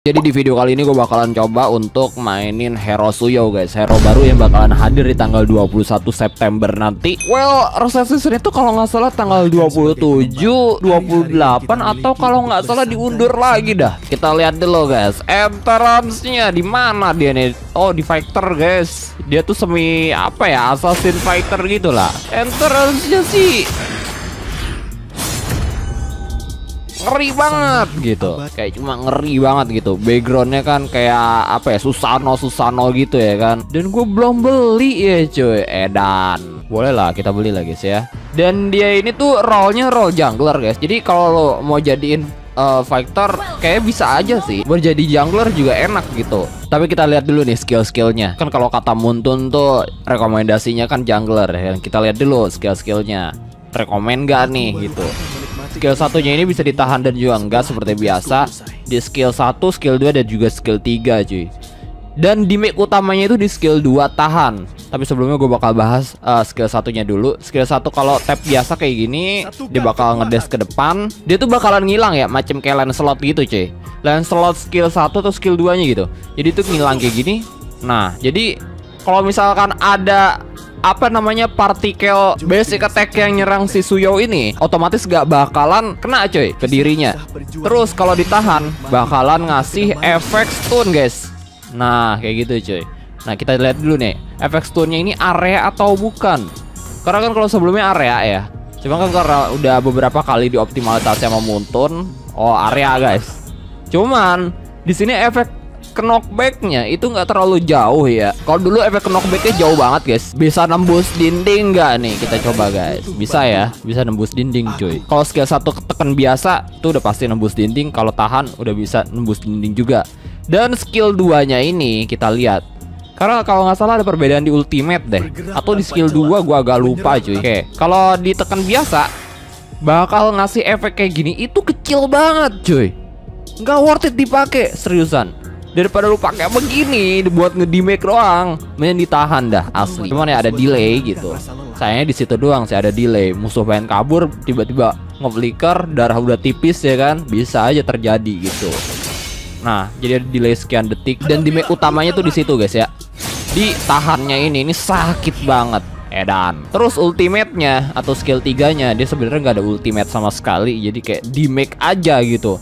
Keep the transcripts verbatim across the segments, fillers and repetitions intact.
Jadi di video kali ini gue bakalan coba untuk mainin Hero Suyo guys. Hero baru yang bakalan hadir di tanggal dua puluh satu September nanti. Well, Rosette Season itu kalau nggak salah tanggal dua puluh tujuh, dua puluh delapan atau kalau nggak salah diundur lagi dah. Kita lihat dulu guys. Entrance-nya di mana dia nih? Oh, di Fighter guys. Dia tuh semi apa ya? Assassin Fighter gitulah. Entrance-nya sih ngeri banget gitu, kayak cuma ngeri banget gitu. Backgroundnya kan kayak apa ya, Susano Susano gitu ya kan. Dan gue belum beli ya cuy. Edan, boleh lah kita beli lah guys ya. Dan dia ini tuh role-nya role jungler guys. Jadi kalau lo mau jadiin uh, fighter kayak bisa aja sih. Buat jadi jungler juga enak gitu. Tapi kita lihat dulu nih skill-skillnya. Kan kalau kata Muntun tuh rekomendasinya kan jungler ya. Kita lihat dulu skill-skillnya. Rekomen gak nih gitu. Skill satunya ini bisa ditahan dan juga enggak seperti biasa. Di skill satu, skill dua dan juga skill tiga cuy. Dan di make utamanya itu di skill dua tahan. Tapi sebelumnya gue bakal bahas uh, skill satunya dulu. Skill satu kalau tap biasa kayak gini, dia bakal ngedes ke depan. Dia tuh bakalan ngilang ya, macam kayak Lancelot gitu cuy. Lancelot skill satu atau skill dua nya gitu. Jadi tuh ngilang kayak gini. Nah, jadi kalau misalkan ada apa namanya partikel basic attack yang nyerang si Suyo ini, otomatis gak bakalan kena coy ke dirinya. Terus kalau ditahan bakalan ngasih efek stun guys. Nah kayak gitu coy. Nah kita lihat dulu nih efek stunnya ini area atau bukan. Karena kan kalau sebelumnya area ya, cuma kan karena udah beberapa kali dioptimalisasi sama Muntun. Oh area guys. Cuman di sini efek knockbacknya itu nggak terlalu jauh ya. Kalau dulu efek knockbacknya jauh banget guys. Bisa nembus dinding nggak nih? Kita coba guys. Bisa ya, bisa nembus dinding cuy. Kalau skill satu tekan biasa tuh udah pasti nembus dinding. Kalau tahan udah bisa nembus dinding juga. Dan skill dua nya ini kita lihat. Karena kalau nggak salah ada perbedaan di ultimate deh. Atau di skill dua gua agak lupa cuy. Oke, kalau ditekan biasa bakal ngasih efek kayak gini. Itu kecil banget cuy. Nggak worth it dipakai seriusan. Daripada lu pakai begini buat ngedimake doang, mending ditahan dah asli. Cuman ya ada delay gitu. Sayangnya di situ doang sih ada delay. Musuh pengen kabur, tiba-tiba nge-flicker, darah udah tipis ya kan, bisa aja terjadi gitu. Nah, jadi ada delay sekian detik dan dimake utamanya tuh di situ guys ya. Di tahannya ini ini sakit banget. Edan. Terus ultimate-nya atau skill tiga nya dia sebenarnya nggak ada ultimate sama sekali, jadi kayak dimake aja gitu.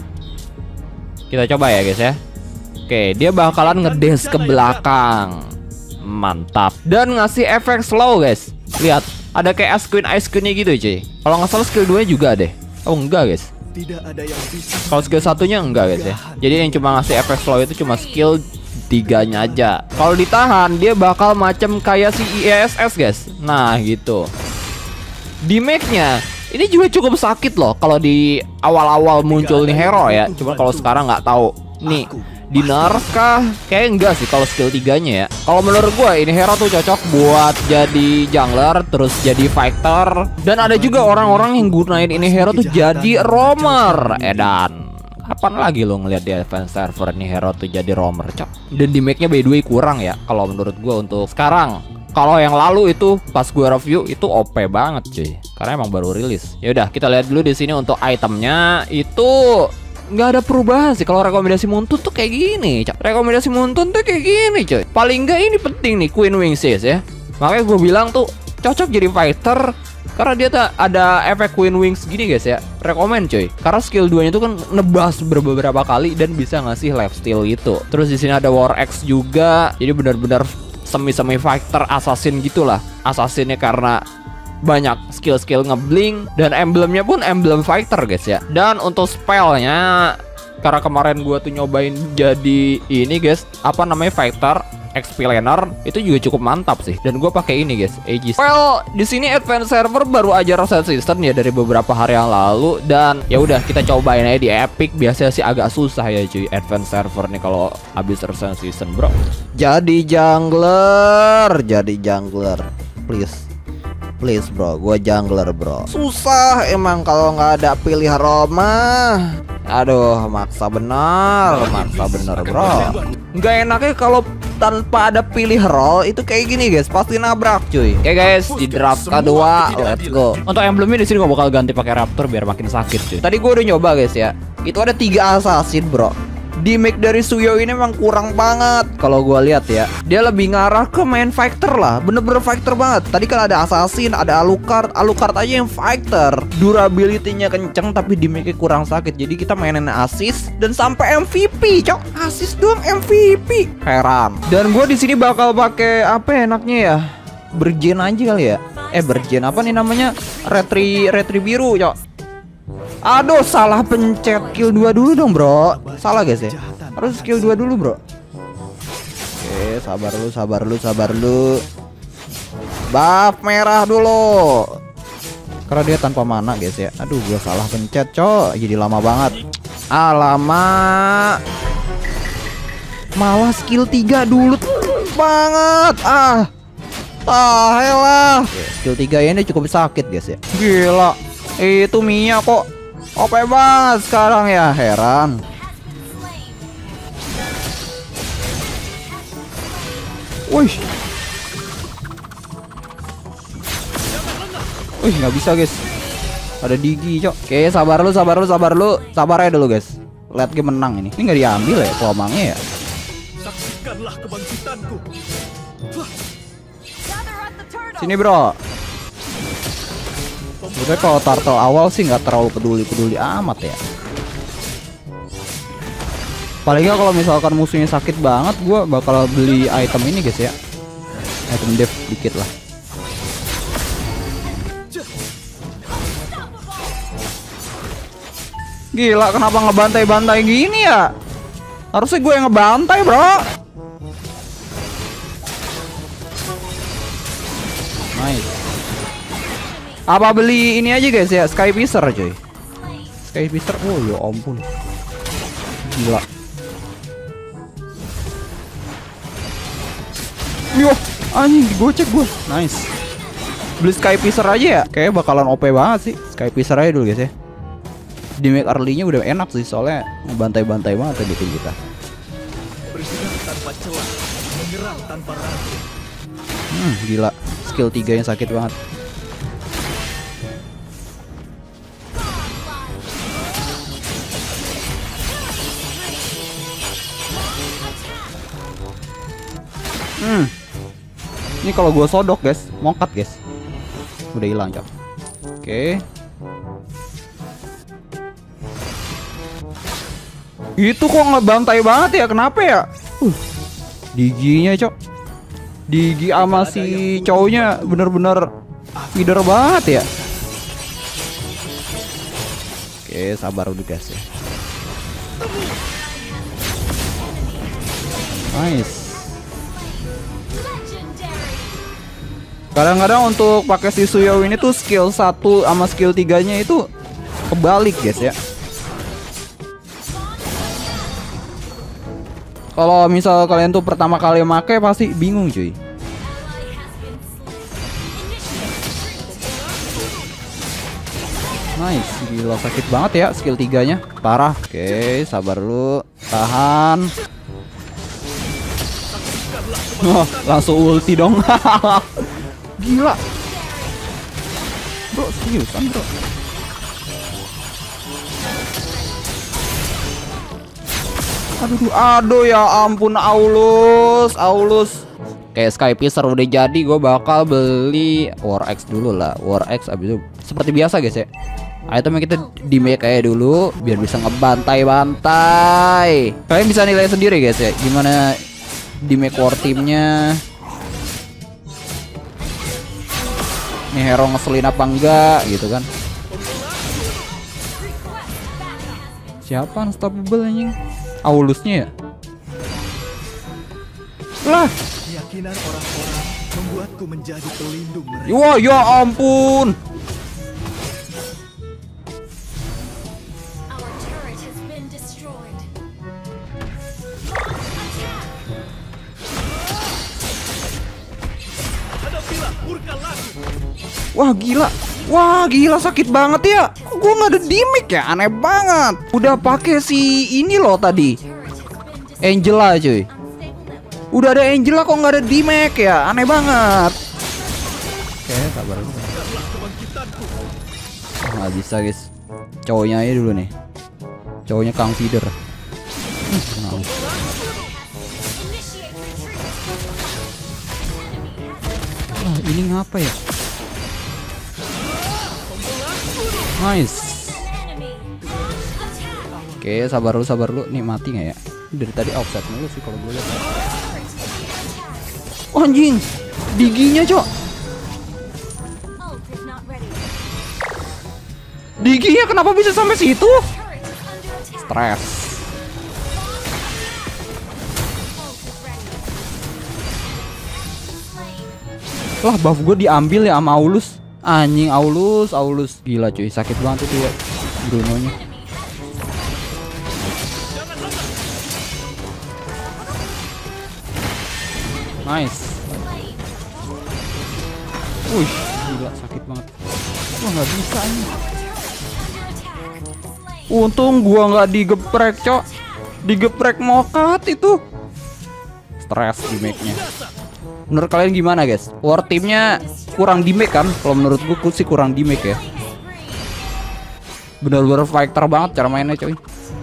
Kita coba ya guys ya. Oke, dia bakalan ngedes ke belakang. Mantap. Dan ngasih efek slow guys. Lihat, ada kayak Ice Queen Ice Queen-nya gitu cuy. Kalau nggak salah skill dua nya juga deh. Oh enggak guys. Kalau skill satunya enggak guys ya. Jadi yang cuma ngasih efek slow itu cuma skill tiga nya aja. Kalau ditahan dia bakal macam kayak si I E S S guys. Nah gitu. Di make-nya ini juga cukup sakit loh kalau di awal-awal muncul nih hero ya. Cuma kalau sekarang nggak tahu. Nih di nerf kah? Kayaknya enggak sih kalau skill tiga nya ya. Kalau menurut gue ini hero tuh cocok buat jadi jungler, terus jadi fighter. Dan ada juga orang-orang yang gunain ini hero tuh jadi roamer. Edan. Kapan lagi lo ngeliat di advance server ini hero tuh jadi roamer cok. Dan di make-nya by the way kurang ya kalau menurut gue untuk sekarang. Kalau yang lalu itu pas gue review itu O P banget cuy. Karena emang baru rilis. Ya udah kita lihat dulu di sini untuk itemnya itu nggak ada perubahan sih. Kalau rekomendasi Muntun tuh kayak gini cok. Rekomendasi Muntun tuh kayak gini coy. Paling nggak ini penting nih Queen Wings ya. Makanya gue bilang tuh cocok jadi fighter karena dia tuh ada efek Queen Wings gini guys ya. Rekomen coy. Karena skill dua nya itu kan nebas beberapa kali dan bisa ngasih lifesteal gitu. Terus di sini ada War Axe juga. Jadi benar-benar semi-semi fighter assassin gitulah. Assassinnya karena banyak skill-skill ngeblink dan emblemnya pun emblem fighter guys ya. Dan untuk spellnya karena kemarin gua tuh nyobain jadi ini guys, apa namanya fighter explainer itu juga cukup mantap sih. Dan gue pakai ini guys, Aegis. Well, di sini advance server baru aja Rosette Season ya dari beberapa hari yang lalu. Dan ya udah kita cobain aja di Epic. Biasanya sih agak susah ya cuy advance server nih kalau habis Rosette Season bro. Jadi jungler, jadi jungler, please. Please bro, gue jungler bro. Susah emang kalau nggak ada pilih Roma. Aduh, maksa benar, maksa benar bro. Nggak enaknya kalau tanpa ada pilih role itu kayak gini guys, pasti nabrak cuy. Oke guys, di draft kedua, let's go. Untuk emblemnya di sini gue bakal ganti pakai Raptor biar makin sakit cuy. Tadi gue udah nyoba guys ya. Itu ada tiga assassin bro. Damage dari Suyo ini emang kurang banget kalau gua lihat ya. Dia lebih ngarah ke main fighter lah, bener-bener fighter banget. Tadi kan ada assassin, ada Alucard. Alucard aja yang fighter, durability-nya kenceng tapi damage-nya kurang sakit. Jadi kita mainin assist dan sampai M V P, cok. Assist doang M V P. Heran. Dan gua di sini bakal pakai apa ya enaknya ya? Bergen aja kali ya. Eh bergen apa nih namanya? Retri retri biru, cok. Aduh, salah pencet skill dua dulu dong, bro. Salah guys ya. Harus skill dua dulu, bro. Oke, sabar lu, sabar lu, sabar lu. Buff merah dulu. Karena dia tanpa mana, guys ya. Aduh, gua salah pencet, cok. Jadi lama banget. Alamak. Malah skill tiga dulu banget. Ah. Tahelah. Skill tiga ini cukup sakit, guys ya. Gila. Itu Mia kok O P banget sekarang ya, heran. Wih. Wih, nggak bisa guys. Ada Digi, cok. Oke, sabar lu, sabar lu, sabar lu. Sabar aja dulu guys. Lihat game menang ini. Ini nggak diambil ya peluangnya ya. Saksikanlah kebangkitanku. Sini bro. Sebenernya kalau turtle awal sih nggak terlalu peduli-peduli amat ya. Paling nggak kalau misalkan musuhnya sakit banget, gue bakal beli item ini guys ya. Item dev dikit lah. Gila, kenapa ngebantai-bantai gini ya? Harusnya gue yang ngebantai bro. Nice. Apa beli ini aja guys ya, Sky Piercer coy. Sky Piercer, oh ya ampun. Gila. Yo, anjing digocek gue. Nice. Beli Sky Piercer aja ya. Kayaknya bakalan O P banget sih. Sky Piercer aja dulu guys ya. Damage early-nya udah enak sih, soalnya ngebantai-bantai banget tadi tim kita. Bergerak tanpa celah, menyerang tanpa ragu. Hmm, gila. Skill tiga yang sakit banget. Hmm. Ini kalau gua sodok guys, mongkat guys. Udah hilang, cok. Oke. Itu kok ngebantai banget ya? Kenapa ya? Uh. Diginya, cok. Digi sama si cowoknya bener-bener leader banget ya. Oke, sabar dulu guys ya. Nice. Kadang-kadang untuk pakai si Suyo ini tuh skill satu sama skill tiganya itu kebalik guys ya. Kalau misal kalian tuh pertama kali make pasti bingung cuy. Nice, gila sakit banget ya skill tiganya, parah. Oke, sabar lu, tahan. Oh, langsung ulti dong. Gila. Bro, seriusan bro. Aduh, aduh ya ampun, Aulus, Aulus. Kayak Sky Piercer udah jadi, gue bakal beli War Axe dulu lah. War Axe abis itu seperti biasa guys ya. Itemnya kita di make kayak dulu biar bisa ngebantai-bantai. Kalian bisa nilai sendiri guys ya, gimana di make war timnya. Nih hero ngeselin apa enggak gitu kan. Siapa unstoppable anjing? Aulusnya ya? Lah, keyakinan orang-orang membuatku menjadi pelindung mereka. wah ya ampun. Wah gila, wah gila sakit banget ya. Kok gua nggak ada damage ya, aneh banget. Udah pakai si ini loh tadi, Angela cuy. Udah ada Angela kok nggak ada damage ya, aneh banget. Oke, sabar dulu. Nggak bisa guys, cowoknya aja dulu nih. Cowoknya Kang Feeder. Nah. Ah, ini ngapa ya? Nice. Oke, sabar lu, sabar lu. Nih mati nggak ya? Dari tadi offset mulu sih kalau gue lihat. Oh, anjing, diginya cok. Diginya kenapa bisa sampai situ? Stres. Wah, buff gue diambil ya sama Aulus. Anjing, Aulus, Aulus. Gila cuy, sakit banget itu ya Bruno-nya. Nice. Wih, gila sakit banget. Wah, nggak bisa ini. Untung gua nggak digeprek, cok. Digeprek mokat itu. Stres di make-nya. Menurut kalian gimana, guys? War timnya kurang di make kan? Kalau menurut gua sih kurang di make ya. Bener-bener fighter banget cara mainnya, coy.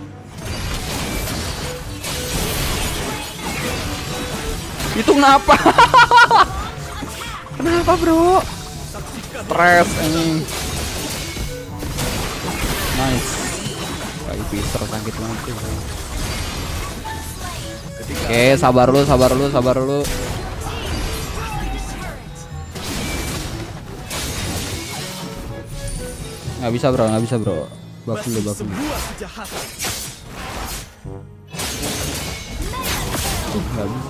Itu kenapa? Kenapa, bro? Stres ini. Nice. Kayak Peter sakit banget sih. Oke, sabar lu, sabar lu, sabar lu. Nggak bisa, bro, nggak bisa, bro. Buff dulu, buff dulu. Uh, nggak bisa.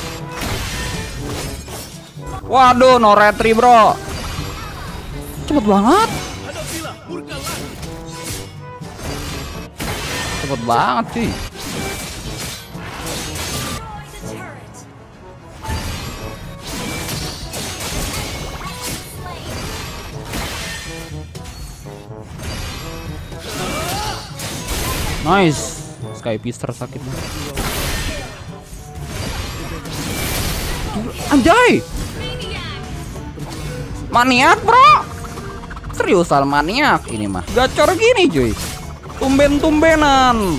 Waduh, no retry, bro. Cepet banget. Cepet banget sih. Nice. Sky Pister sakit banget. Anjay. Maniak, bro. Seriusan maniak ini mah. Gacor gini, cuy. Tumben-tumbenan.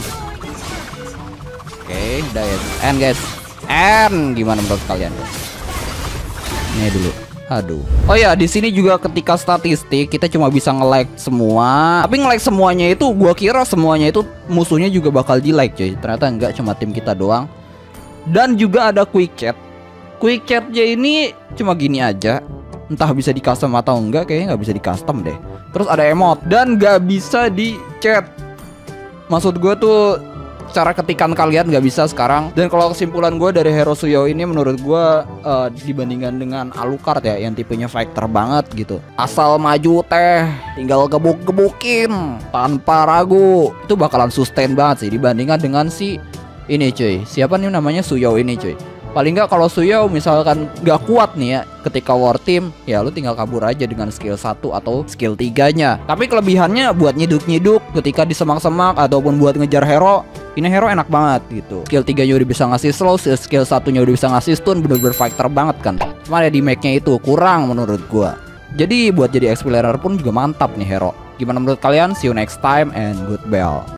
Oke, udah ya. End, guys. End. Gimana menurut kalian? Ini dulu. Aduh. Oh ya, di sini juga ketika statistik kita cuma bisa nge-like semua. Tapi nge-like semuanya itu gua kira semuanya itu musuhnya juga bakal di-like, cuy. Ternyata enggak, cuma tim kita doang. Dan juga ada quick chat. Quick chatnya ini cuma gini aja. Entah bisa di custom atau enggak, kayaknya nggak bisa di custom deh. Terus ada emote dan nggak bisa di chat. Maksud gue tuh cara ketikan kalian nggak bisa sekarang. Dan kalau kesimpulan gue dari Hero Suyo ini menurut gue uh, dibandingkan dengan Alucard ya, yang tipenya fighter banget gitu. Asal maju teh, tinggal gebuk-gebukin tanpa ragu. Itu bakalan sustain banget sih dibandingkan dengan si ini, cuy. Siapa nih namanya Suyo ini, cuy. Paling nggak kalau Suyo misalkan nggak kuat nih ya ketika war team, ya lu tinggal kabur aja dengan skill satu atau skill tiganya. Tapi kelebihannya buat nyiduk-nyiduk ketika disemak-semak ataupun buat ngejar hero, ini hero enak banget gitu. Skill tiganya udah bisa ngasih slow, skill satunya udah bisa ngasih stun, bener-bener fighter banget kan. Cuma ya di make-nya itu kurang menurut gua. Jadi buat jadi explorer pun juga mantap nih hero. Gimana menurut kalian? See you next time and goodbye.